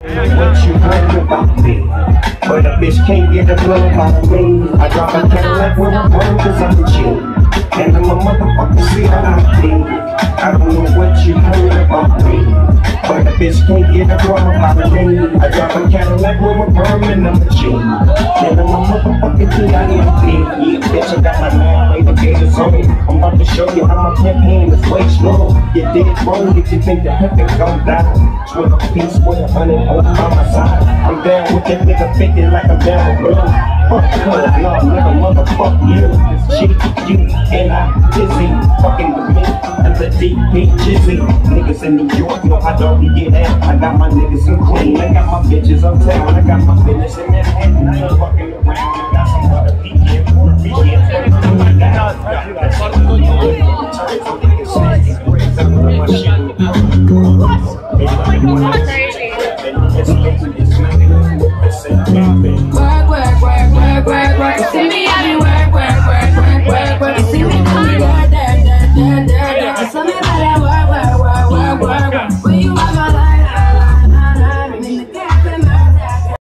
What you heard about me? But a bitch can't get a blow out of me. I drop a Cadillac with a bird cause I'm the G. And I'm a motherfucking C.I.D. I don't know what you heard about me. But a bitch can't get a blow out of me. I drop a Cadillac with a bird and I'm the G. And I'm a motherfucking C.I.D. Yeah, bitch, I got my man way the gators on me. I'm about to show you how my pimp hand is way strong. You're dead wrong if you think the pimpin' gon' die. With a piece with 100 over by my side. I'm down with that nigga 50 like I'm down with blue. Fuck cuz, no nigga, motherfuck you. G-U-N-I, Jizzy, fucking with me. And the DP Jizzy. Niggas in New York know how dog we get at. I got my niggas in Queen, I got my bitches uptown. I got my business in Manhattan. I ain't fucking around. I got some other weekend for a weekend. Work. You see me, I be work. You see me do me work. You see me about that work. Where you at?